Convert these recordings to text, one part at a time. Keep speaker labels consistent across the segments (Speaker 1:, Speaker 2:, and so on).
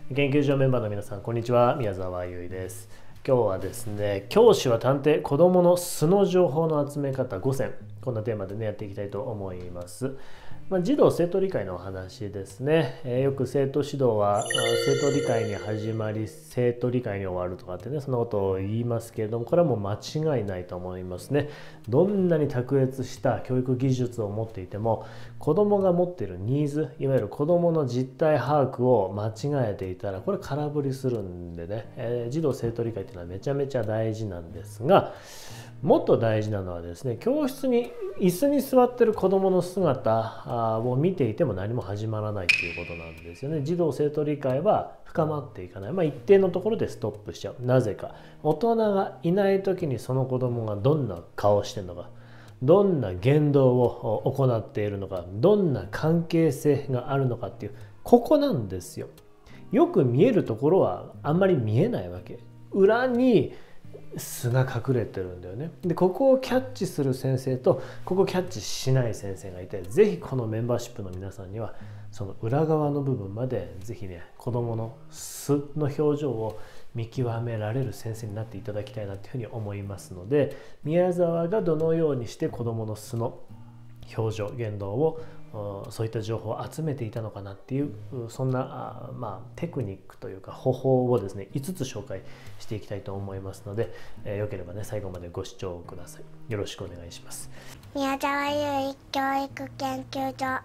Speaker 1: 研究所メンバーの皆さん、こんにちは。宮沢優衣です。今日はですね、教師は探偵、子供の素の情報の集め方5選、こんなテーマでね、やっていきたいと思います。児童生徒理解のお話ですね。よく生徒指導は生徒理解に始まり生徒理解に終わるとかってね、そんなことを言いますけれども、これはもう間違いないと思いますね。どんなに卓越した教育技術を持っていても、子どもが持っているニーズ、いわゆる子どもの実態把握を間違えていたらこれ空振りするんでね、児童生徒理解っていうのはめちゃめちゃ大事なんですが、もっと大事なのはですね、教室に椅子に座ってる子どもの姿を見ていても何も始まらないっていうことなんですよね。児童生徒理解は深まっていかない、一定のところでストップしちゃう。なぜか、大人がいない時にその子どもがどんな顔をしてるのか、どんな言動を行っているのか、どんな関係性があるのかっていう、ここなんですよ。よく見えるところはあんまり見えないわけ。裏に素が隠れてるんだよね。でここをキャッチする先生とここをキャッチしない先生がいて、ぜひこのメンバーシップの皆さんにはその裏側の部分までぜひね、子どもの素の表情を見極められる先生になっていただきたいなというふうに思いますので、宮沢がどのようにして子どもの素の表情言動をそういった情報を集めていたのかなっていう、そんなテクニックというか方法をですね5つ紹介していきたいと思いますので、よければね最後までご視聴ください。よろしくお願いします。
Speaker 2: 宮沢優衣教育研究所。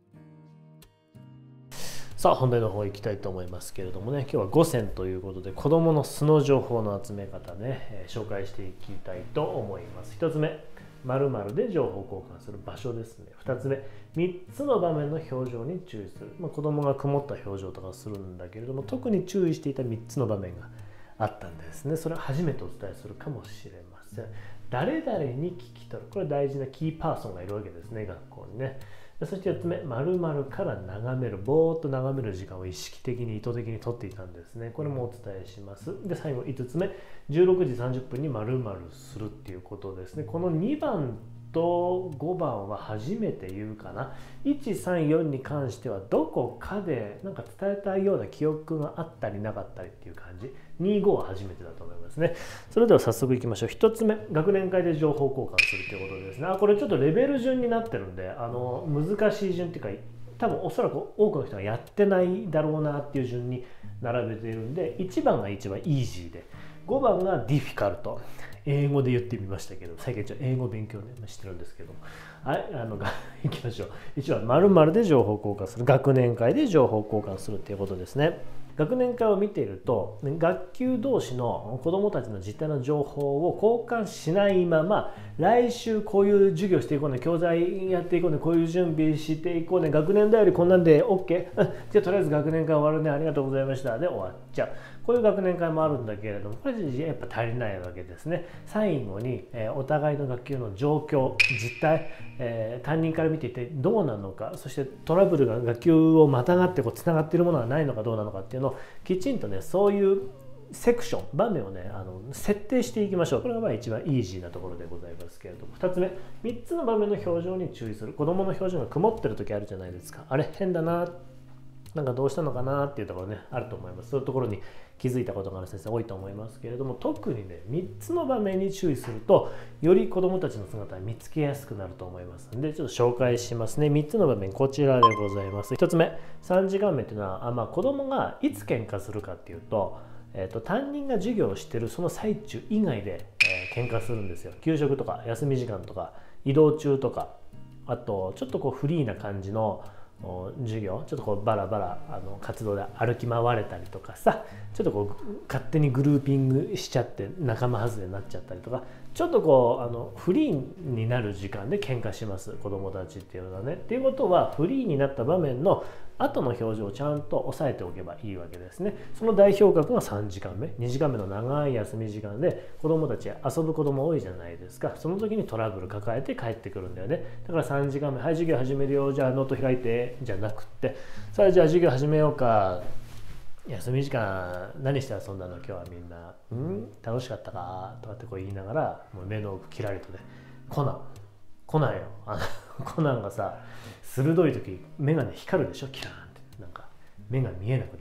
Speaker 1: さあ本題の方行きたいと思いますけれどもね、今日は5選ということで子どもの素の情報の集め方ね、紹介していきたいと思います。1つ目、〇〇で情報交換する場所ですね。2つ目、3つの場面の表情に注意する。子供が曇った表情とかするんだけれども、特に注意していた3つの場面があったんですね。それを初めてお伝えするかもしれません。誰々に聞き取る。これ大事なキーパーソンがいるわけですね、学校にね。そして4つ目、〇〇から眺める。ぼーっと眺める時間を意識的に意図的にとっていたんですね。これもお伝えします。で、最後5つ目、16時30分に〇〇するっていうことですね。この2番と5番は初めて言うかな。134に関してはどこかでなんか伝えたいような記憶があったりなかったりっていう感じ。25は初めてだと思いますね。それでは早速いきましょう。1つ目、学年会で情報交換するということですね。これちょっとレベル順になってるんで、難しい順っていうか、多分おそらく多くの人がやってないだろうなっていう順に並べているんで、1番が一番イージーで、5番がディフィカルト。英語で言ってみましたけど、最近英語勉強ねしてるんですけども、いきましょう。1番、〇〇で情報交換する。学年会で情報交換するっていうことですね。学年会を見ていると、学級同士の子どもたちの実態の情報を交換しないまま、来週こういう授業していこうね、教材やっていこうね、こういう準備していこうね、学年だよりこんなんで OK、じゃあとりあえず学年会終わるね、ありがとうございましたで終わっちゃう。こういう学年会もあるんだけれども、これやっぱ足りないわけですね。最後に、お互いの学級の状況、実態、担任から見ていてどうなのか、そしてトラブルが学級をまたがってつながっているものがないのかどうなのかっていうのをきちんとね、そういうセクション、場面をね、設定していきましょう。これが一番イージーなところでございますけれども、2つ目、3つの場面の表情に注意する。子どもの表情が曇ってる時あるじゃないですか。あれ変だな、なんかどうしたのかなっていうところね、あると思います。そういうところに気づいたことがある先生多いと思いますけれども、特にね、3つの場面に注意すると、より子どもたちの姿を見つけやすくなると思いますので、ちょっと紹介しますね。3つの場面、こちらでございます。1つ目、3時間目っていうのは、子どもがいつ喧嘩するかっていうと、担任が授業をしているその最中以外で、喧嘩するんですよ。給食とか休み時間とか移動中とか、あとちょっとフリーな感じの授業、ちょっとバラバラ活動で歩き回れたりとかさ、ちょっと勝手にグルーピングしちゃって仲間外れになっちゃったりとか、ちょっとフリーになる時間で喧嘩します、子どもたちっていうのはね。っていうことはフリーになった場面の後の表情をちゃんと押さえておけばいいわけですね。その代表格が3時間目、2時間目の長い休み時間で子どもたち遊ぶ子ども多いじゃないですか。その時にトラブル抱えて帰ってくるんだよね。だから3時間目、はい授業始めるよ、じゃあノート開いてじゃなくって、さあじゃあ授業始めようか、休み時間何して遊んだの今日はみんな、楽しかったかとかって言いながら、もう目の奥キラリとね、コナンよ、コナンがさ、鋭い時目がね光るでしょ、キラーンって、なんか目が見えなくなってさ、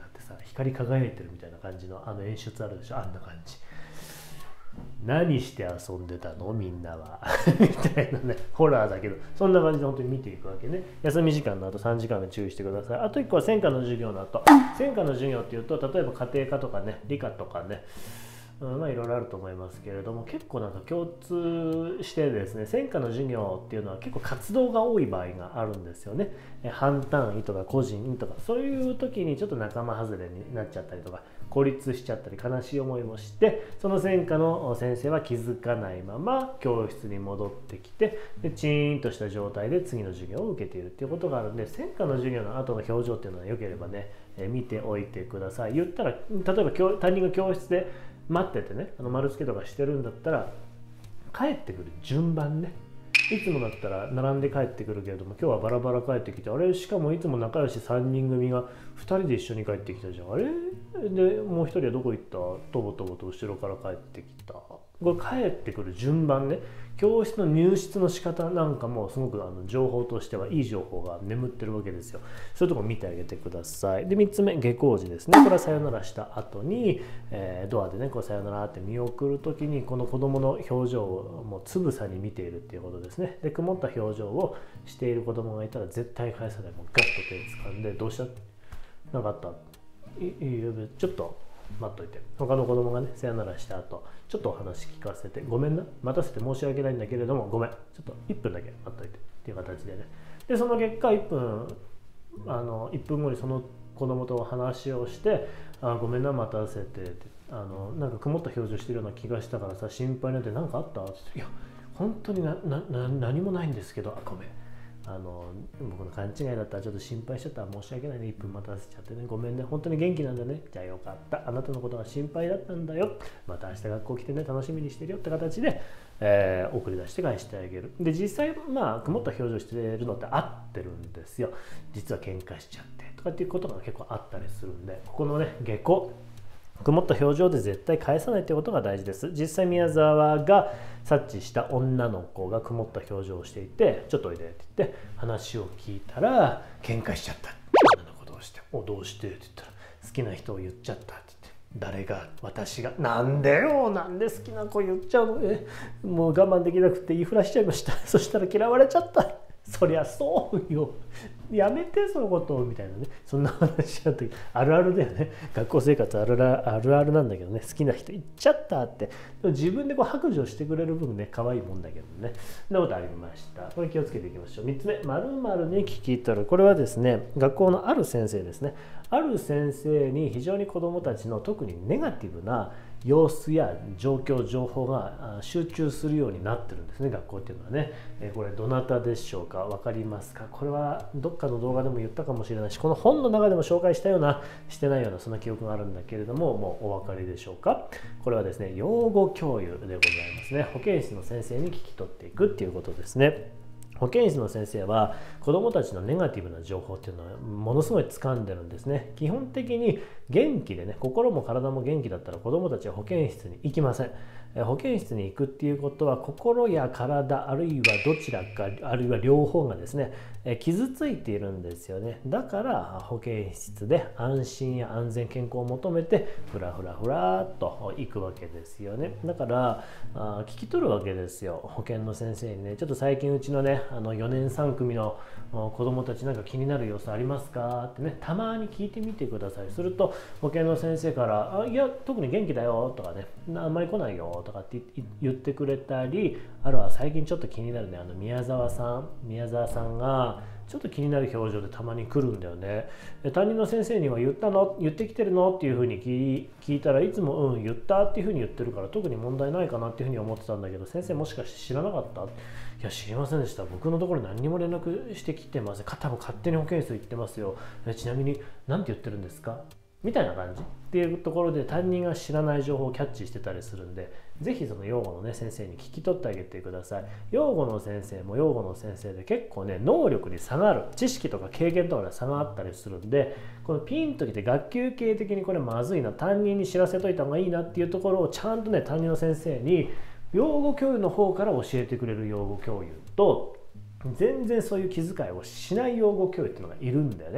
Speaker 1: 光り輝いてるみたいな感じの演出あるでしょ、あんな感じ。何して遊んでたのみんなはみたいなね、ホラーだけどそんな感じで本当に見ていくわけね。休み時間の後3時間で注意してください。あと1個は専科の授業の後、専科の授業っていうと例えば家庭科とかね、理科とかね、まあいろいろあると思いますけれども、結構なんか共通してですね、専科の授業っていうのは結構活動が多い場合があるんですよね。班単位とか個人とかそういう時にちょっと仲間外れになっちゃったりとか孤立しちゃったり悲しい思いもして、その専科の先生は気づかないまま教室に戻ってきて、でチーンとした状態で次の授業を受けているっていうことがあるんで、専科の授業の後の表情っていうのは良ければね、見ておいてください。言ったら例えば担任が教室で待っててね、丸付けとかしてるんだったら帰ってくる順番ね、いつもだったら並んで帰ってくるけれども、今日はバラバラ帰ってきて、あれしかもいつも仲良し3人組が2人で一緒に帰ってきたじゃん、あれでもう1人はどこ行った、とぼとぼと後ろから帰ってきた。これ帰ってくる順番ね、教室の入室の仕方なんかもすごく情報としてはいい情報が眠ってるわけですよ。そういうとこ見てあげてください。で3つ目、下校時ですね。これはさよならした後に、ドアでねこうさよならって見送る時に、この子供の表情をもうつぶさに見ているっていうことですね。で曇った表情をしている子供がいたら絶対返さない。もうガッと手掴んで、どうした、なんかあった、いいよちょっと待っといて、他の子供がねさよならした後ちょっとお話聞かせて、ごめんな、待たせて申し訳ないんだけれどもごめん、ちょっと1分だけ待っといてっていう形でね。でその結果1分後にその子供と話をして、ごめんな待たせてって、なんか曇った表情してるような気がしたからさ心配になって、何かあったって言って、いや本当に何もないんですけど、ごめん、僕の勘違いだったらちょっと心配しちゃったら申し訳ないね、1分待たせちゃってね、ごめんね、本当に元気なんだね、じゃあよかった、あなたのことが心配だったんだよ、また明日学校来てね楽しみにしてるよって形で、送り出して返してあげる。で実際曇った表情してるのって合ってるんですよ。実は喧嘩しちゃってとかっていうことが結構あったりするんで、ここのね下校、曇った表情で絶対返さないということが大事です。実際宮沢が察知した女の子が曇った表情をしていて、ちょっとおいでって言って話を聞いたら喧嘩しちゃった。女の子どうして、どうしてって言ったら、好きな人を言っちゃったって言って、誰が、私が、なんでよ、なんで好きな子言っちゃうの、もう我慢できなくて言いふらしちゃいました。そしたら嫌われちゃった。そりゃそうよ、やめてそのことみたいなね、そんな話だった時あるあるだよね。学校生活あるあるなんだけどね、好きな人言っちゃったって、でも自分でこう白状してくれる分ね可愛いもんだけどね。そんなことありました。これ気をつけていきましょう。3つ目、〇〇に聞き取る。これはですね、学校のある先生ですね、ある先生に非常に子どもたちの特にネガティブな様子や状況情報が集中するようになってるんですね、学校っていうのはね。これどなたでしょうか、分かりますか。これはどっかの動画でも言ったかもしれないし、この本の中でも紹介したようなしてないようなそんな記憶があるんだけれども、もうお分かりでしょうか。これはですね、養護教諭でございますね。保健室の先生に聞き取っていくっていうことですね。保健室の先生は子どもたちのネガティブな情報っていうのはものすごい掴んでるんですね。基本的に元気でね、心も体も元気だったら子どもたちは保健室に行きません。保健室に行くっていうことは心や体あるいはどちらかあるいは両方がですね傷ついているんですよね。だから保健室で安心や安全健康を求めてふらふらふらっと行くわけですよね。だから聞き取るわけですよ、保健の先生にね。ちょっと最近うちのね4年3組の子どもたちなんか気になる様子ありますかってね、たまに聞いてみてください。すると保健の先生からいや特に元気だよとかね、あんまり来ないよとかって言ってくれたり、あるいは最近ちょっと気になるね宮沢さんがちょっと気になる表情でたまに来るんだよね。担任の先生には言ってきてるのっていうふうに聞いたら、いつも言ったっていうふうに言ってるから特に問題ないかなっていうふうに思ってたんだけど、先生もしかして知らなかった？いや知りませんでした、僕のところ何にも連絡してきてません、多分勝手に保健室行ってますよ、ちなみに何て言ってるんですかみたいな感じっていうところで、担任が知らない情報をキャッチしてたりするんで、ぜひその養護のね先生に聞き取ってあげてください。養護の先生も養護の先生で結構ね能力に差がある、知識とか経験とかで差があったりするんで、このピンときて学級系的にこれまずいな、担任に知らせといた方がいいなっていうところをちゃんとね担任の先生に養護教諭の方から教えてくれる養護教諭と、全然そういう気遣いをしない養護教諭っていうのがいるんだよね。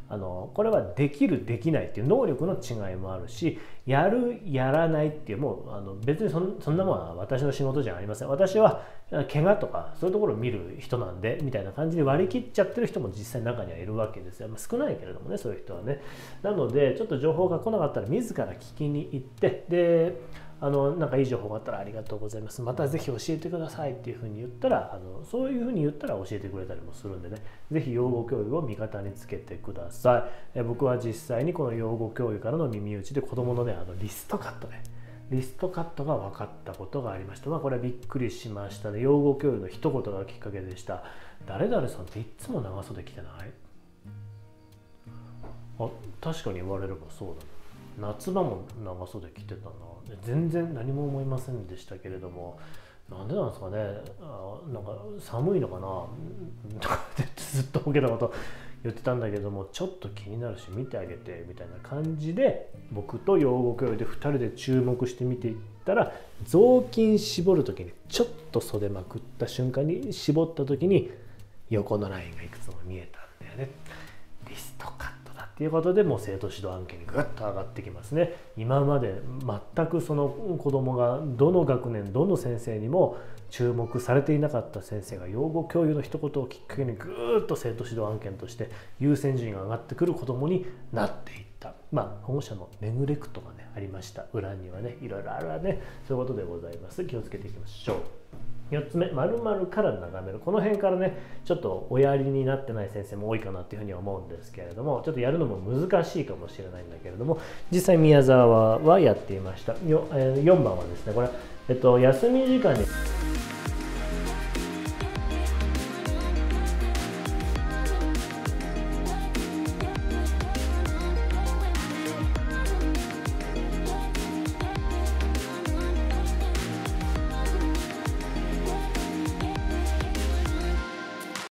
Speaker 1: これはできるできないっていう能力の違いもあるし、やるやらないっていう、もう別にそんなものは私の仕事じゃありません。私は怪我とかそういうところを見る人なんでみたいな感じで割り切っちゃってる人も実際中にはいるわけですよ。少ないけれどもね、そういう人はね。なのでちょっと情報が来なかったら自ら聞きに行って、でなんかいい情報があったらありがとうございます、またぜひ教えてくださいっていうふうに言ったら、そういうふうに言ったら教えてくれたりもするんでね、ぜひ養護教諭を味方につけてください。僕は実際にこの養護教諭からの耳打ちで子どものね、リストカットが分かったことがありました。これはびっくりしましたね。養護教諭の一言がきっかけでした。誰々さんっていつも長袖着てない？確かに言われればそうだね。夏場も長袖着てたな。全然何も思いませんでしたけれども、なんでなんですかね。なんか寒いのかなとかずっとボケたこと言ってたんだけども、ちょっと気になるし見てあげてみたいな感じで、僕と養護教諭で2人で注目して見ていったら、雑巾絞る時にちょっと袖まくった瞬間に絞った時に横のラインがいくつも見えたんだよね。リストカットだっていうことで、もう生徒指導案件にグッと上がってきますね。今まで全くその子供がどの学年どの先生にも注目されていなかった先生が養護教諭の一言をきっかけにぐーっと生徒指導案件として優先順位が上がってくる子供になっていった。保護者のネグレクトがねありました。裏にはねいろいろあるわね。そういうことでございます。気をつけていきましょう。4つ目、〇〇から眺める。この辺からねちょっとおやりになってない先生も多いかなっていうふうには思うんですけれども、ちょっとやるのも難しいかもしれないんだけれども、実際宮沢はやっていました。4番はですね、これ、休み時間に